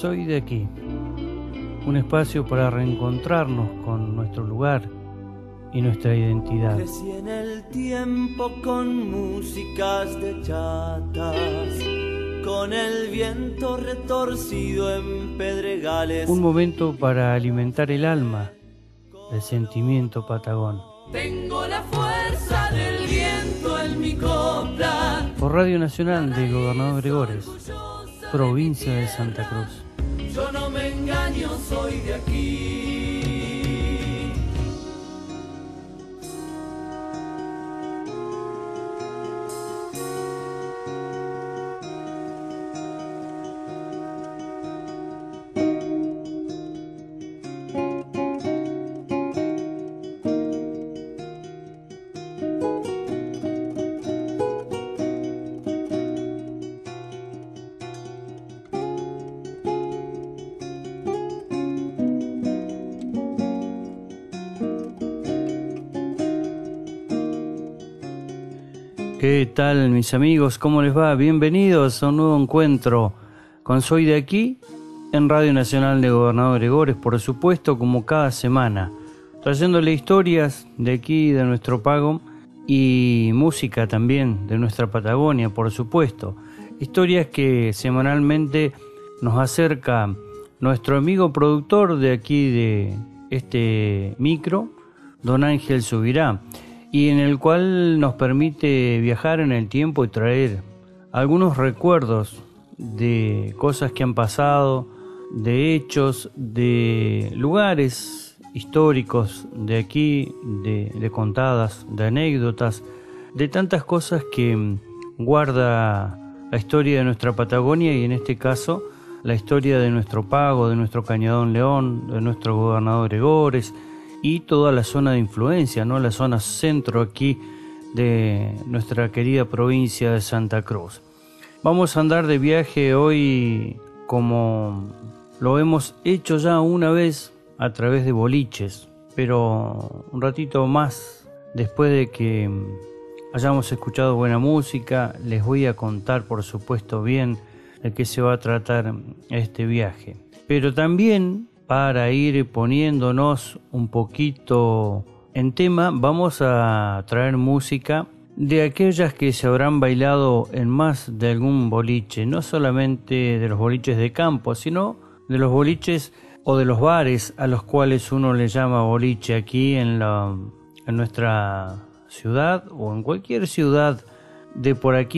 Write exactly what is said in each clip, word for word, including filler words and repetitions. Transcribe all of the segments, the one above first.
Soy de aquí, un espacio para reencontrarnos con nuestro lugar y nuestra identidad. Crecí en el tiempo con músicas de chatas, con el viento retorcido en pedregales. Un momento para alimentar el alma del sentimiento patagón. Tengo la fuerza del viento en mi copla. Por Radio Nacional de Gobernador Gregores, provincia de Santa Cruz. Yo no me engaño, soy de aquí. ¿Qué tal, mis amigos? ¿Cómo les va? Bienvenidos a un nuevo encuentro con Soy de Aquí en Radio Nacional de Gobernador Gregores, por supuesto, como cada semana, trayéndole historias de aquí, de nuestro pago, y música también de nuestra Patagonia, por supuesto. Historias que semanalmente nos acerca nuestro amigo productor de aquí de este micro, don Ángel Subirá, y en el cual nos permite viajar en el tiempo y traer algunos recuerdos de cosas que han pasado, de hechos, de lugares históricos de aquí, de, de contadas, de anécdotas, de tantas cosas que guarda la historia de nuestra Patagonia y en este caso la historia de nuestro pago, de nuestro Cañadón León, de nuestro Gobernador Gregores, y toda la zona de influencia, ¿no? La zona centro aquí de nuestra querida provincia de Santa Cruz. Vamos a andar de viaje hoy como lo hemos hecho ya una vez a través de boliches, pero un ratito más después de que hayamos escuchado buena música, les voy a contar por supuesto bien de qué se va a tratar este viaje. Pero también, para ir poniéndonos un poquito en tema, vamos a traer música de aquellas que se habrán bailado en más de algún boliche, no solamente de los boliches de campo, sino de los boliches o de los bares a los cuales uno le llama boliche aquí en, la, en nuestra ciudad o en cualquier ciudad de por aquí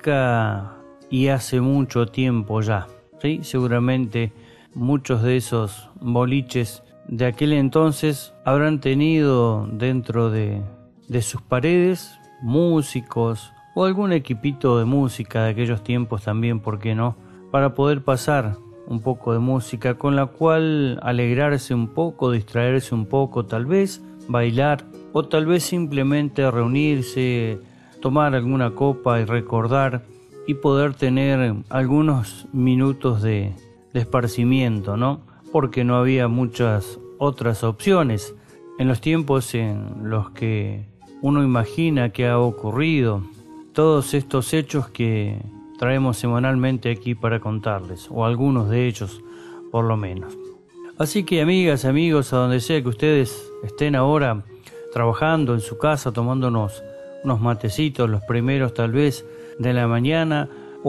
cerca y hace mucho tiempo ya, ¿sí? Seguramente muchos de esos boliches de aquel entonces habrán tenido dentro de, de sus paredes músicos o algún equipito de música de aquellos tiempos también, ¿por qué no? Para poder pasar un poco de música con la cual alegrarse un poco, distraerse un poco, tal vez bailar o tal vez simplemente reunirse, tomar alguna copa y recordar y poder tener algunos minutos de de esparcimiento, ¿no? Porque no había muchas otras opciones en los tiempos en los que uno imagina que ha ocurrido todos estos hechos que traemos semanalmente aquí para contarles, o algunos de ellos por lo menos. Así que, amigas, amigos, a donde sea que ustedes estén ahora trabajando en su casa, tomándonos unos matecitos, los primeros tal vez de la mañana,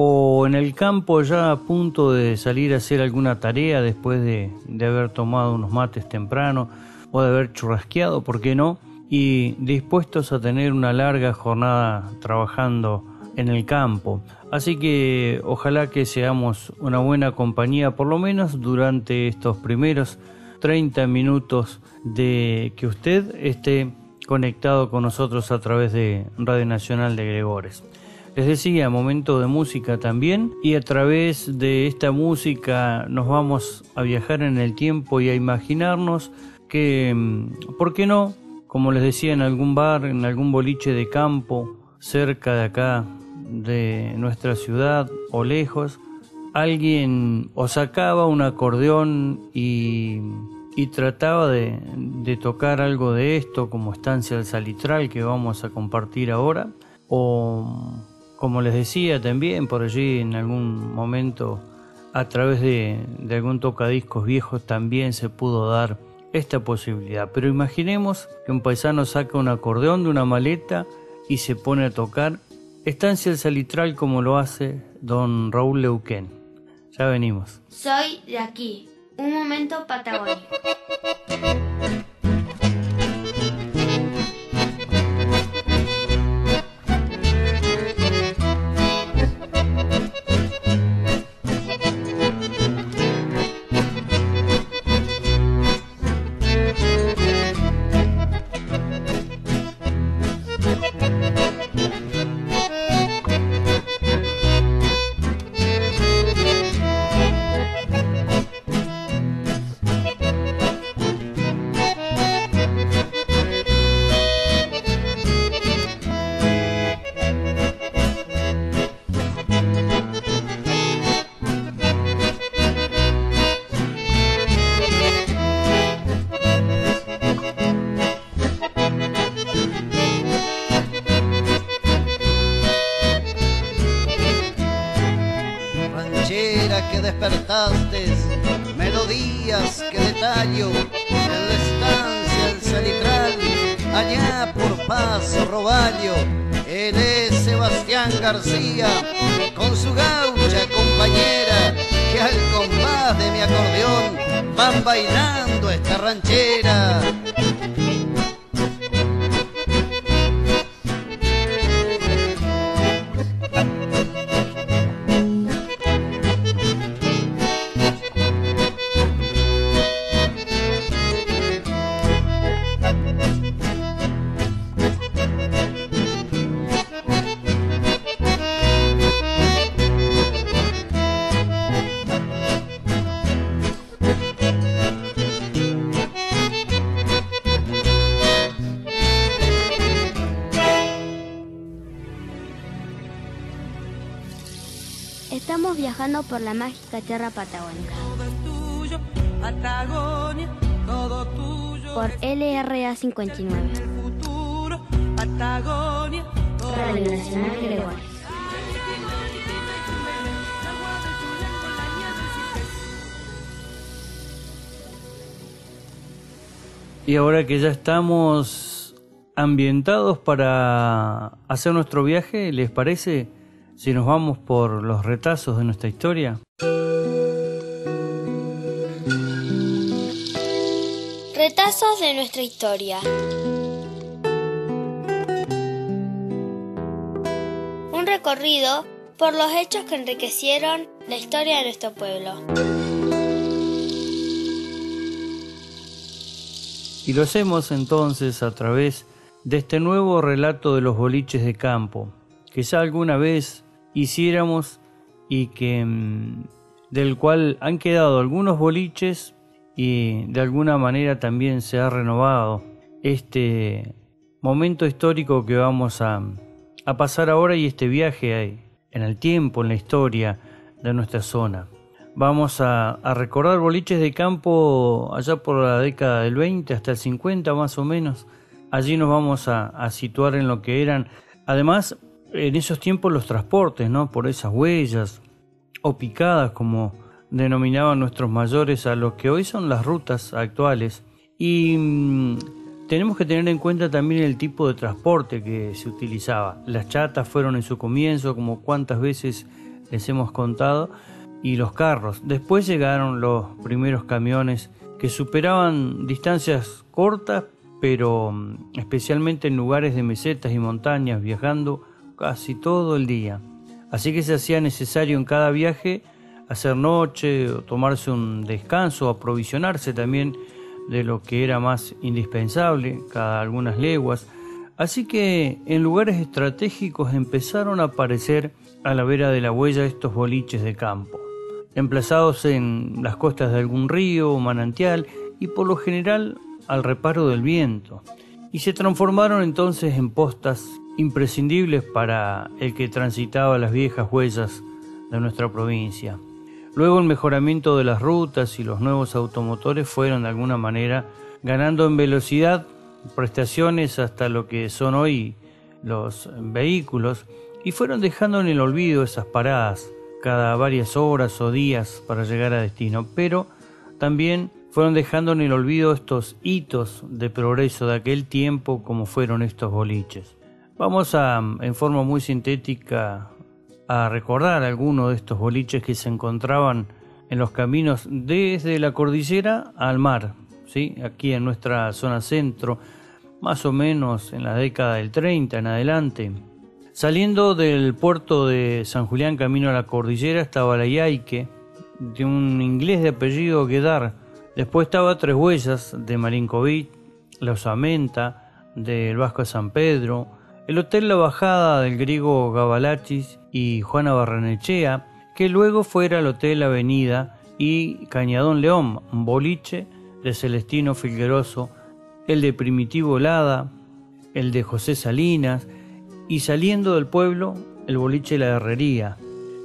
o en el campo ya a punto de salir a hacer alguna tarea después de, de haber tomado unos mates temprano o de haber churrasqueado, ¿por qué no? Y dispuestos a tener una larga jornada trabajando en el campo. Así que ojalá que seamos una buena compañía, por lo menos durante estos primeros treinta minutos de que usted esté conectado con nosotros a través de Radio Nacional de Gregores. Les decía, momento de música también, y a través de esta música nos vamos a viajar en el tiempo y a imaginarnos que, ¿por qué no? Como les decía, en algún bar, en algún boliche de campo, cerca de acá, de nuestra ciudad o lejos, alguien o sacaba un acordeón y, y trataba de, de tocar algo de esto, como Estancia del Salitral, que vamos a compartir ahora, o como les decía también, por allí en algún momento a través de, de algún tocadiscos viejos también se pudo dar esta posibilidad. Pero imaginemos que un paisano saca un acordeón de una maleta y se pone a tocar Estancia El Salitral como lo hace don Raúl Leuquén. Ya venimos. Soy de aquí. Un momento Patagonia. Que despertaste, melodías que detallo en la estancia El Salitral, allá por Paso Roballo. Él es Sebastián García con su gaucha compañera, que al compás de mi acordeón van bailando esta ranchera. Estamos viajando por la mágica tierra patagónica. Todo es tuyo, Patagonia, todo tuyo. Por L R A cincuenta y nueve. El futuro, Patagonia, todo Radio Nacional Gregores. Y ahora que ya estamos ambientados para hacer nuestro viaje, ¿les parece si nos vamos por los retazos de nuestra historia? Retazos de nuestra historia. Un recorrido por los hechos que enriquecieron la historia de nuestro pueblo. Y lo hacemos entonces a través de este nuevo relato de los boliches de campo, que ya alguna vez hiciéramos y que mmm, del cual han quedado algunos boliches y de alguna manera también se ha renovado este momento histórico que vamos a, a pasar ahora y este viaje en el tiempo, en la historia de nuestra zona. Vamos a, a recordar boliches de campo allá por la década del veinte hasta el cincuenta más o menos. Allí nos vamos a, a situar en lo que eran, además, en esos tiempos los transportes, ¿no? Por esas huellas o picadas, como denominaban nuestros mayores a lo que hoy son las rutas actuales. Y mmm, tenemos que tener en cuenta también el tipo de transporte que se utilizaba. Las chatas fueron en su comienzo, como cuántas veces les hemos contado, y los carros. Después llegaron los primeros camiones que superaban distancias cortas, pero mmm, especialmente en lugares de mesetas y montañas, viajando casi todo el día. Así que se hacía necesario en cada viaje hacer noche o tomarse un descanso, aprovisionarse también de lo que era más indispensable cada algunas leguas. Así que en lugares estratégicos empezaron a aparecer a la vera de la huella estos boliches de campo, emplazados en las costas de algún río o manantial y por lo general al reparo del viento, y se transformaron entonces en postas imprescindibles para el que transitaba las viejas huellas de nuestra provincia. Luego el mejoramiento de las rutas y los nuevos automotores fueron de alguna manera ganando en velocidad, prestaciones hasta lo que son hoy los vehículos, y fueron dejando en el olvido esas paradas cada varias horas o días para llegar a destino, pero también fueron dejando en el olvido estos hitos de progreso de aquel tiempo como fueron estos boliches. Vamos a, en forma muy sintética, a recordar algunos de estos boliches que se encontraban en los caminos desde la cordillera al mar, ¿sí? Aquí en nuestra zona centro, más o menos en la década del treinta en adelante. Saliendo del puerto de San Julián camino a la cordillera estaba la Yaique, de un inglés de apellido Guedar. Después estaba Tres Huellas de Marinkovic, la Osamenta del Vasco de San Pedro, el Hotel La Bajada del griego Gabalachis y Juana Barrenechea, que luego fuera el Hotel Avenida y Cañadón León, un boliche de Celestino Figueroso, el de Primitivo Lada, el de José Salinas, y saliendo del pueblo, el boliche La Herrería,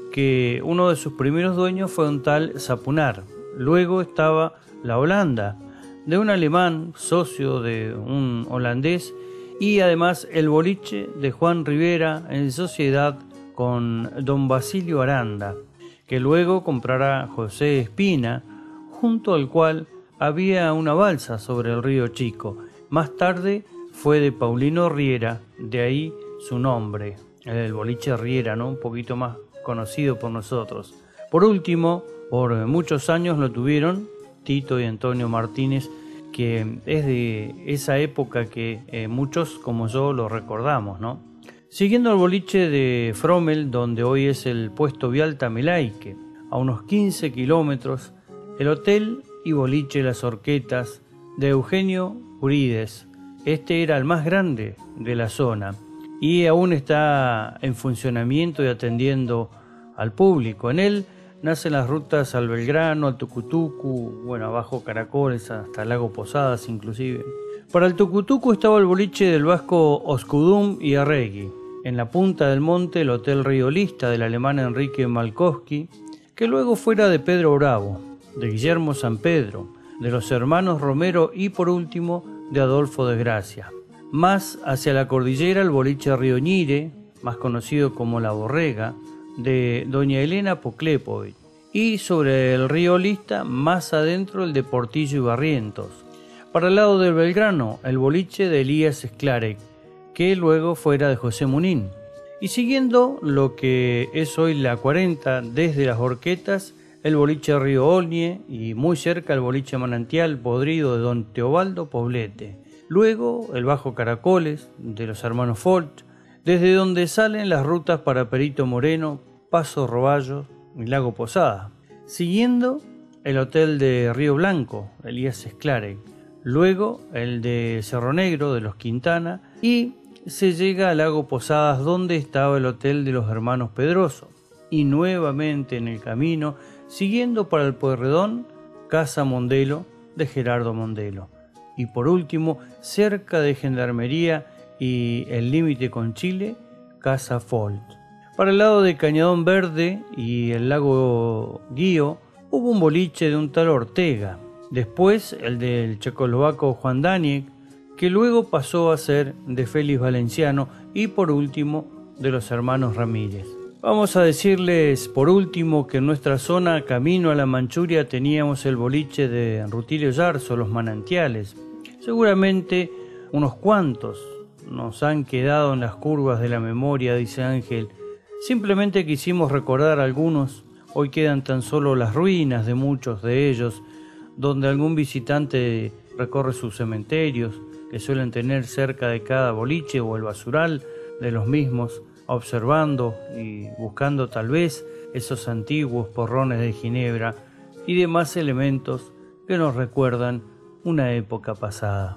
que uno de sus primeros dueños fue un tal Zapunar. Luego estaba La Holanda, de un alemán, socio de un holandés, y además el boliche de Juan Rivera en sociedad con don Basilio Aranda, que luego comprará José Espina, junto al cual había una balsa sobre el río Chico. Más tarde fue de Paulino Riera, de ahí su nombre, el boliche Riera, ¿no? Un poquito más conocido por nosotros. Por último, por muchos años lo tuvieron Tito y Antonio Martínez, que es de esa época que eh, muchos como yo lo recordamos, ¿no? Siguiendo el boliche de Fromel, donde hoy es el puesto vial Tamelaique, a unos quince kilómetros, el hotel y boliche Las Horquetas de Eugenio Urides. Este era el más grande de la zona y aún está en funcionamiento y atendiendo al público. En él nacen las rutas al Belgrano, al Tucutucu, bueno, abajo Caracoles, hasta Lago Posadas inclusive. Para el Tucutucu estaba el boliche del vasco Oscudum y Arregui. En la punta del monte el Hotel Riolista del alemán Enrique Malkowski, que luego fuera de Pedro Bravo, de Guillermo San Pedro, de los hermanos Romero y por último de Adolfo de Gracia. Más hacia la cordillera el boliche Rioñire, más conocido como La Borrega, de doña Elena Poklepovic, y sobre el río Lista, más adentro el de Portillo y Barrientos. Para el lado del Belgrano, el boliche de Elías Sklarek, que luego fuera de José Munín. Y siguiendo lo que es hoy la cuarenta, desde Las Horquetas, el boliche Río Olnie y muy cerca el boliche Manantial Podrido de don Teobaldo Poblete. Luego el Bajo Caracoles, de los hermanos Folt, desde donde salen las rutas para Perito Moreno, Paso Roballo y Lago Posada. Siguiendo el hotel de Río Blanco, Elías Sklarek. Luego el de Cerro Negro, de los Quintana, y se llega al Lago Posadas, donde estaba el hotel de los hermanos Pedroso. Y nuevamente en el camino, siguiendo para el Pueyrredón, Casa Mondelo, de Gerardo Mondelo. Y por último, cerca de Gendarmería y el límite con Chile, Casa Folt. Para el lado de Cañadón Verde y el lago Guío, hubo un boliche de un tal Ortega. Después el del checoslovaco Juan Daniek, que luego pasó a ser de Félix Valenciano, y por último de los hermanos Ramírez. Vamos a decirles por último que en nuestra zona, camino a la Manchuria, teníamos el boliche de Rutilio Yarzo, Los Manantiales. Seguramente unos cuantos nos han quedado en las curvas de la memoria, dice Ángel. Simplemente quisimos recordar algunos. Hoy quedan tan solo las ruinas de muchos de ellos, donde algún visitante recorre sus cementerios, que suelen tener cerca de cada boliche o el basural de los mismos, observando y buscando tal vez esos antiguos porrones de Ginebra y demás elementos que nos recuerdan una época pasada.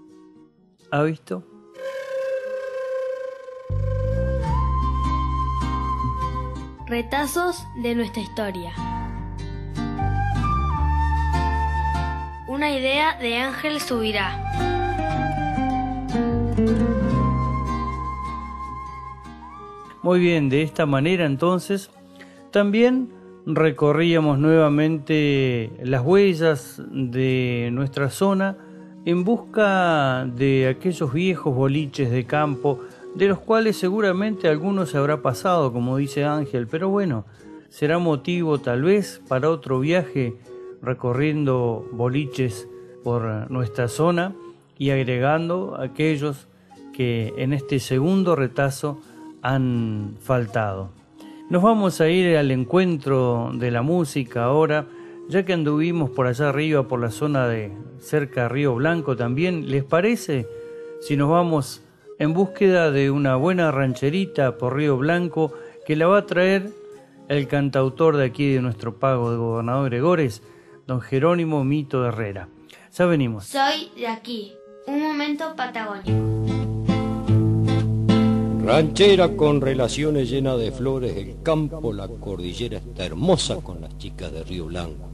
¿Ha visto? Retazos de nuestra historia. Una idea de Ángel Subirá. Muy bien, de esta manera entonces también recorríamos nuevamente las huellas de nuestra zona en busca de aquellos viejos boliches de campo, de los cuales seguramente algunos se habrá pasado, como dice Ángel, pero bueno, será motivo tal vez para otro viaje recorriendo boliches por nuestra zona y agregando aquellos que en este segundo retazo han faltado. Nos vamos a ir al encuentro de la música ahora, ya que anduvimos por allá arriba, por la zona de cerca de Río Blanco también. ¿Les parece si nos vamos en búsqueda de una buena rancherita por Río Blanco que la va a traer el cantautor de aquí de nuestro pago de Gobernador Gregores, don Jerónimo Mito Herrera? Ya venimos. Soy de aquí, un momento patagónico. Ranchera con relaciones llenas de flores, el campo, la cordillera está hermosa con las chicas de Río Blanco.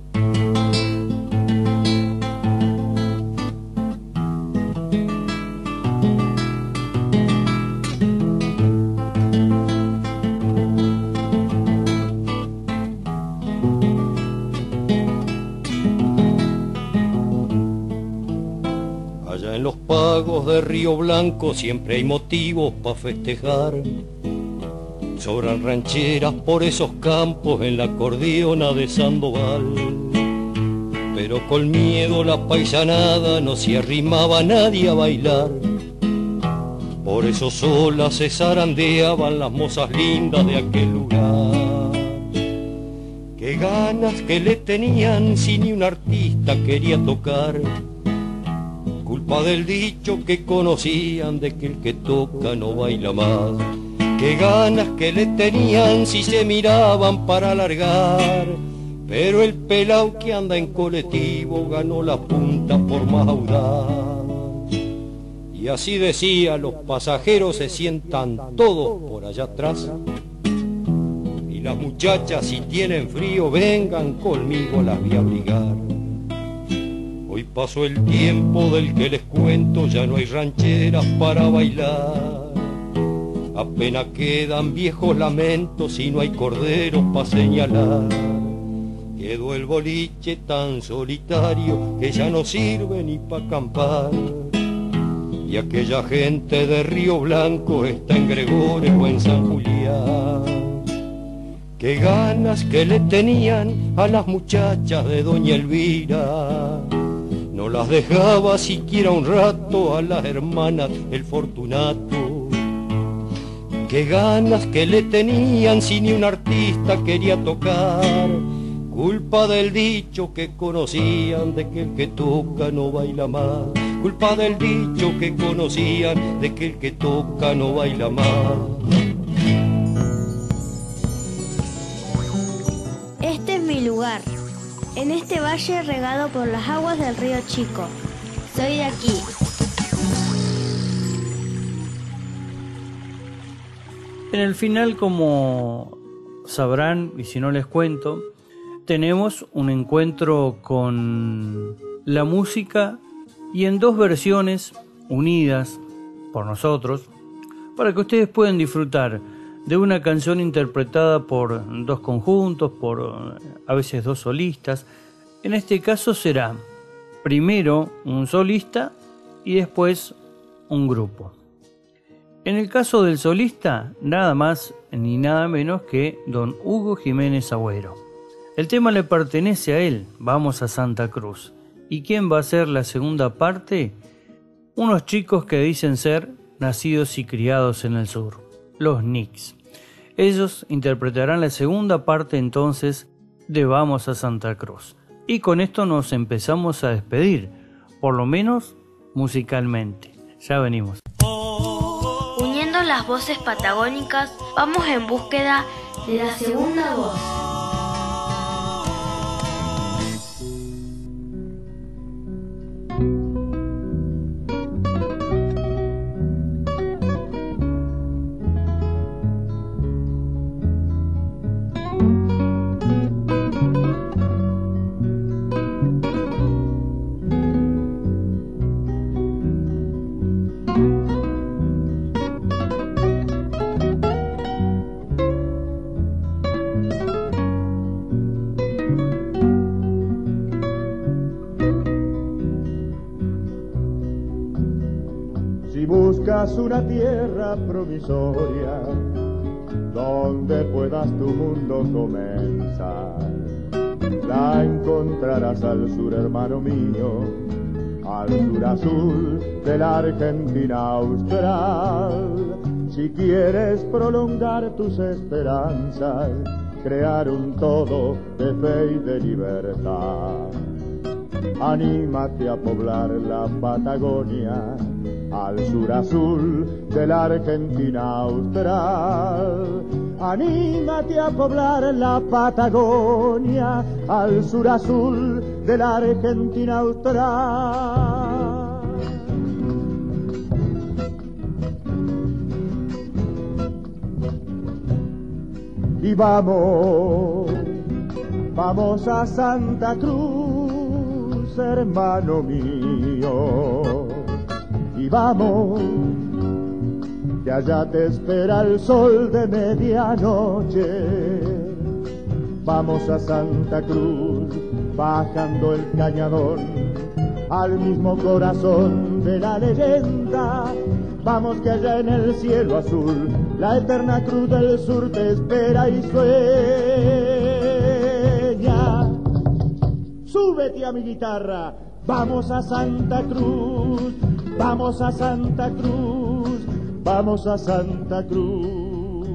Allá en los pagos de Río Blanco siempre hay motivos para festejar. Sobran rancheras por esos campos en la acordeona de Sandoval. Pero con miedo la paisanada no se arrimaba a nadie a bailar. Por eso solas se zarandeaban las mozas lindas de aquel lugar. Qué ganas que le tenían si ni un artista quería tocar. Culpa del dicho que conocían de que el que toca no baila más. Qué ganas que le tenían si se miraban para alargar. Pero el pelao que anda en colectivo ganó la punta por más audaz. Y así decía, los pasajeros se sientan todos por allá atrás. Y las muchachas si tienen frío vengan conmigo, las voy a abrigar. Hoy pasó el tiempo del que les cuento, ya no hay rancheras para bailar. Apenas quedan viejos lamentos y no hay corderos para señalar. Quedó el boliche tan solitario que ya no sirve ni para acampar. Y aquella gente de Río Blanco está en Gregores o en San Julián. Qué ganas que le tenían a las muchachas de doña Elvira. No las dejaba siquiera un rato a las hermanas el Fortunato. Qué ganas que le tenían si ni un artista quería tocar. Culpa del dicho que conocían de que el que toca no baila más. Culpa del dicho que conocían de que el que toca no baila más. Este es mi lugar, en este valle regado por las aguas del río Chico. Soy de aquí. En el final, como sabrán, y si no les cuento, tenemos un encuentro con la música y en dos versiones unidas por nosotros, para que ustedes puedan disfrutar de una canción interpretada por dos conjuntos, por a veces dos solistas. En este caso será primero un solista y después un grupo. En el caso del solista, nada más ni nada menos que don Hugo Jiménez Agüero. El tema le pertenece a él, Vamos a Santa Cruz. ¿Y quién va a ser la segunda parte? Unos chicos que dicen ser nacidos y criados en el sur, los Knicks. Ellos interpretarán la segunda parte entonces de Vamos a Santa Cruz. Y con esto nos empezamos a despedir, por lo menos musicalmente. Ya venimos. Uniendo las voces patagónicas, vamos en búsqueda de la segunda voz. Una tierra provisoria donde puedas tu mundo comenzar. La encontrarás al sur, hermano mío, al sur azul de la Argentina austral. Si quieres prolongar tus esperanzas, crear un todo de fe y de libertad, anímate a poblar la Patagonia, al sur azul de la Argentina austral. Anímate a poblar la Patagonia, al sur azul de la Argentina austral. Y vamos, vamos a Santa Cruz, hermano mío. Y vamos, que allá te espera el sol de medianoche. Vamos a Santa Cruz, bajando el cañadón, al mismo corazón de la leyenda. Vamos que allá en el cielo azul, la eterna cruz del sur te espera y sueña. Súbete a mi guitarra, vamos a Santa Cruz, vamos a Santa Cruz, vamos a Santa Cruz.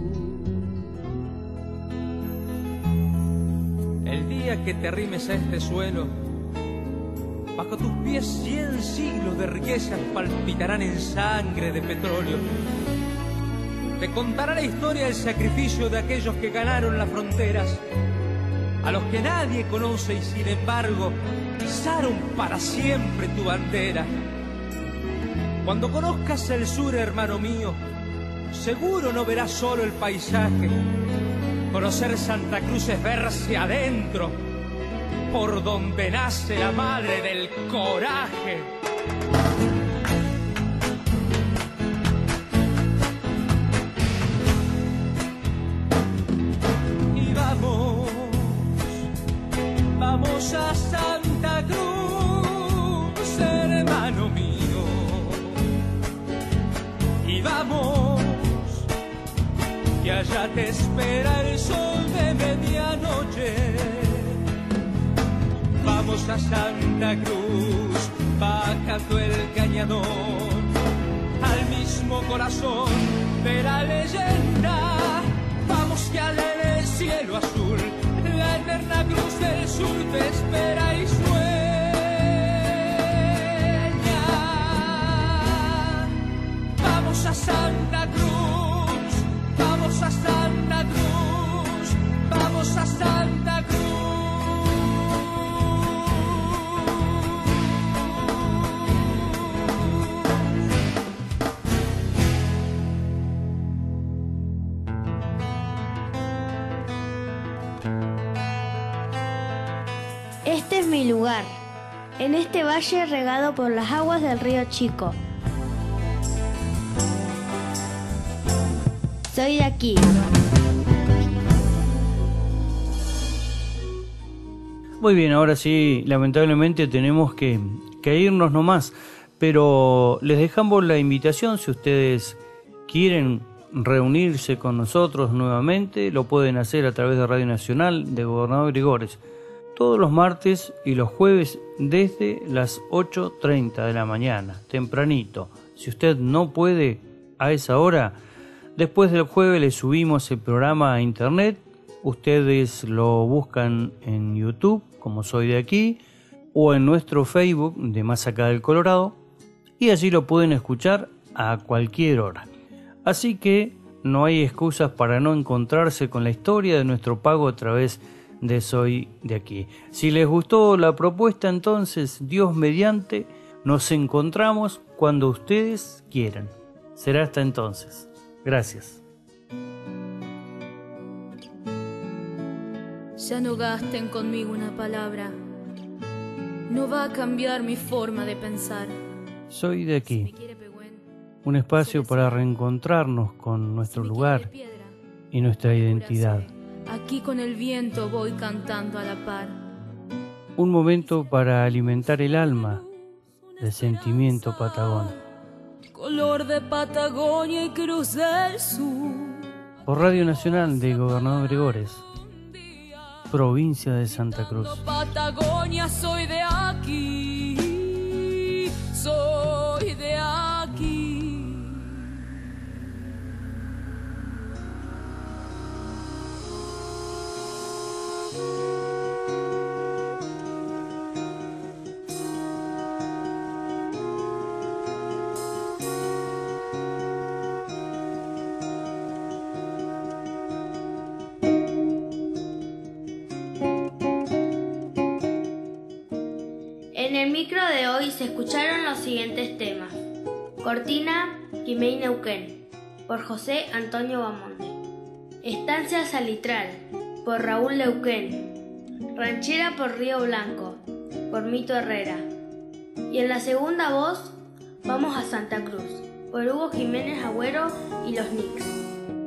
El día que te arrimes a este suelo, bajo tus pies cien siglos de riquezas palpitarán en sangre de petróleo. Te contará la historia del sacrificio de aquellos que ganaron las fronteras, a los que nadie conoce y sin embargo izaron para siempre tu bandera. Cuando conozcas el sur, hermano mío, seguro no verás solo el paisaje. Conocer Santa Cruz es verse adentro, por donde nace la madre del coraje. Y vamos, vamos a Santa Cruz, hermano mío. Y vamos, que allá te espera el sol de medianoche. Vamos a Santa Cruz, bajando el cañadón, al mismo corazón de la leyenda. Vamos que allá en el cielo azul, la eterna cruz del sur te espera y sueña. Vamos a Santa Cruz, vamos a Santa Cruz, vamos a Santa Cruz. Este es mi lugar, en este valle regado por las aguas del río Chico. Soy de aquí. Muy bien, ahora sí, lamentablemente tenemos que, que irnos nomás, pero les dejamos la invitación, si ustedes quieren reunirse con nosotros nuevamente, lo pueden hacer a través de Radio Nacional de Gobernador Gregores, todos los martes y los jueves desde las ocho treinta de la mañana, tempranito. Si usted no puede a esa hora, después del jueves le subimos el programa a internet. Ustedes lo buscan en YouTube, como Soy de Aquí, o en nuestro Facebook de Más Acá del Colorado, y allí lo pueden escuchar a cualquier hora. Así que no hay excusas para no encontrarse con la historia de nuestro pago a través de Soy de Aquí. Si les gustó la propuesta, entonces, Dios mediante, nos encontramos cuando ustedes quieran. Será hasta entonces. Gracias. Ya no gasten conmigo una palabra. No va a cambiar mi forma de pensar. Soy de Aquí. Un espacio para reencontrarnos con nuestro lugar y nuestra identidad. Aquí con el viento voy cantando a la par. Un momento para alimentar el alma del sentimiento patagónico. Color de Patagonia y Cruz del Sur. por Radio Nacional de Gobernador Gregores, provincia de Santa Cruz. Patagonia, soy de aquí, soy de aquí. En el micro de hoy se escucharon los siguientes temas. Cortina, Quimei Neuquén, por José Antonio Bamonde. Estancia Salitral, por Raúl Neuquén. Ranchera por Río Blanco, por Mito Herrera. Y en la segunda voz, Vamos a Santa Cruz, por Hugo Jiménez Agüero y los Knicks.